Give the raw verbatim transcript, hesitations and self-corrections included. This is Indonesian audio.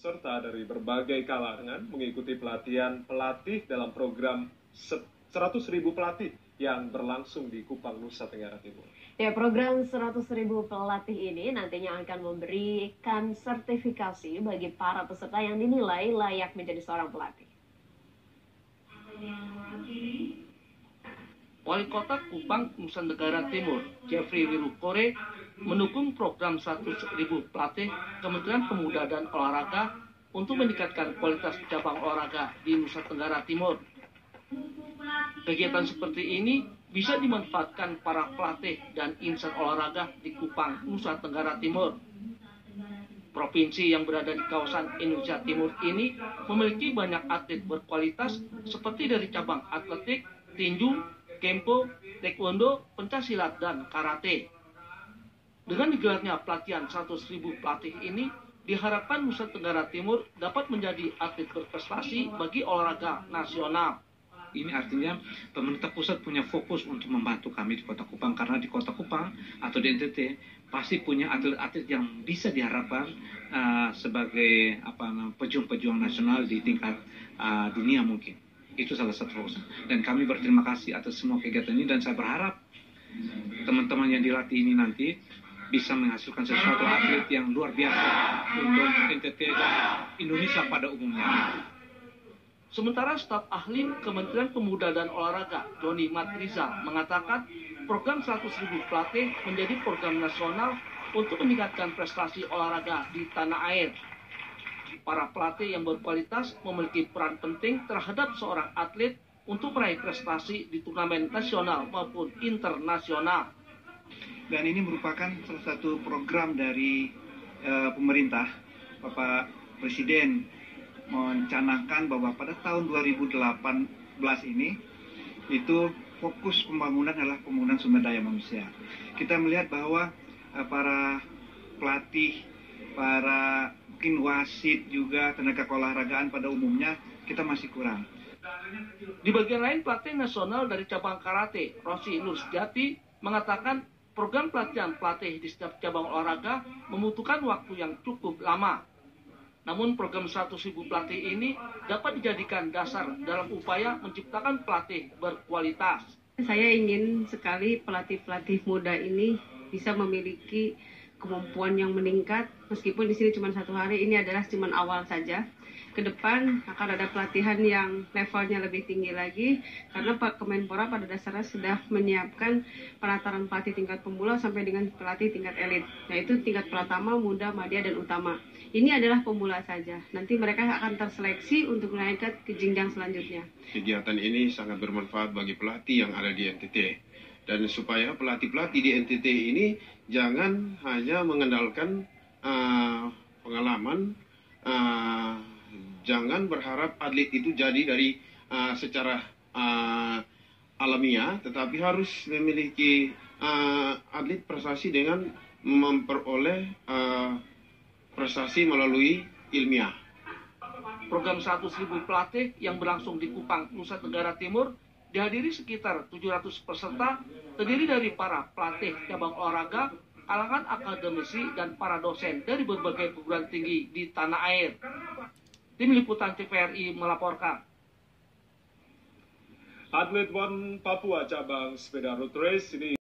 peserta dari berbagai kalangan mengikuti pelatihan pelatih dalam program seratus ribu pelatih yang berlangsung di Kupang, Nusa Tenggara Timur. Ya, program seratus ribu pelatih ini nantinya akan memberikan sertifikasi bagi para peserta yang dinilai layak menjadi seorang pelatih. Wali Kota Kupang, Nusa Tenggara Timur, Jeffrey Wirukore, mendukung program seratus ribu pelatih Kementerian Pemuda dan Olahraga untuk meningkatkan kualitas cabang olahraga di Nusa Tenggara Timur. Kegiatan seperti ini bisa dimanfaatkan para pelatih dan insan olahraga di Kupang, Nusa Tenggara Timur. Provinsi yang berada di kawasan Indonesia Timur ini memiliki banyak atlet berkualitas seperti dari cabang atletik, tinju, kempo, taekwondo, pencaksilat, dan karate. Dengan digelarnya pelatihan seratus ribu pelatih ini, diharapkan Nusa Tenggara Timur dapat menjadi atlet berprestasi bagi olahraga nasional. Ini artinya pemerintah pusat punya fokus untuk membantu kami di Kota Kupang, karena di Kota Kupang atau di N T T pasti punya atlet-atlet yang bisa diharapkan uh, sebagai apa pejuang-pejuang nasional di tingkat uh, dunia mungkin. Itu salah satu fokus. Dan kami berterima kasih atas semua kegiatan ini, dan saya berharap teman-teman yang dilatih ini nanti bisa menghasilkan sesuatu atlet yang luar biasa untuk N T T dan Indonesia pada umumnya. Sementara staf ahli Kementerian Pemuda dan Olahraga, Doni Matriza, mengatakan program seratus ribu pelatih menjadi program nasional untuk meningkatkan prestasi olahraga di tanah air. Para pelatih yang berkualitas memiliki peran penting terhadap seorang atlet untuk meraih prestasi di turnamen nasional maupun internasional. Dan ini merupakan salah satu program dari uh, pemerintah. Bapak Presiden mencanangkan bahwa pada tahun dua ribu delapan belas ini itu fokus pembangunan adalah pembangunan sumber daya manusia. Kita melihat bahwa uh, para pelatih, para mungkin wasit juga tenaga keolahragaan pada umumnya kita masih kurang. Di bagian lain, pelatih nasional dari cabang karate, Rosi Nursjati, mengatakan program pelatihan pelatih di setiap cabang olahraga membutuhkan waktu yang cukup lama. Namun program seratus ribu pelatih ini dapat dijadikan dasar dalam upaya menciptakan pelatih berkualitas. Saya ingin sekali pelatih-pelatih muda ini bisa memiliki kemampuan yang meningkat, meskipun di sini cuma satu hari, ini adalah cuma awal saja. Ke depan akan ada pelatihan yang levelnya lebih tinggi lagi, karena Pak Kemenpora pada dasarnya sudah menyiapkan penataran pelatih tingkat pemula sampai dengan pelatih tingkat elit, yaitu tingkat pratama, muda, madya, dan utama. Ini adalah pemula saja, nanti mereka akan terseleksi untuk naik ke jenjang selanjutnya. Kegiatan ini sangat bermanfaat bagi pelatih yang ada di N T T. Dan supaya pelatih-pelatih di N T T ini jangan hanya mengandalkan uh, pengalaman, uh, jangan berharap atlet itu jadi dari uh, secara uh, alamiah, tetapi harus memiliki uh, atlet prestasi dengan memperoleh uh, prestasi melalui ilmiah. Program seratus ribu pelatih yang berlangsung di Kupang, Nusa Tenggara Timur dihadiri sekitar tujuh ratus peserta, terdiri dari para pelatih cabang olahraga, kalangan akademisi, dan para dosen dari berbagai perguruan tinggi di tanah air. Tim Liputan T V R I melaporkan. Atlet One Papua cabang sepeda road race ini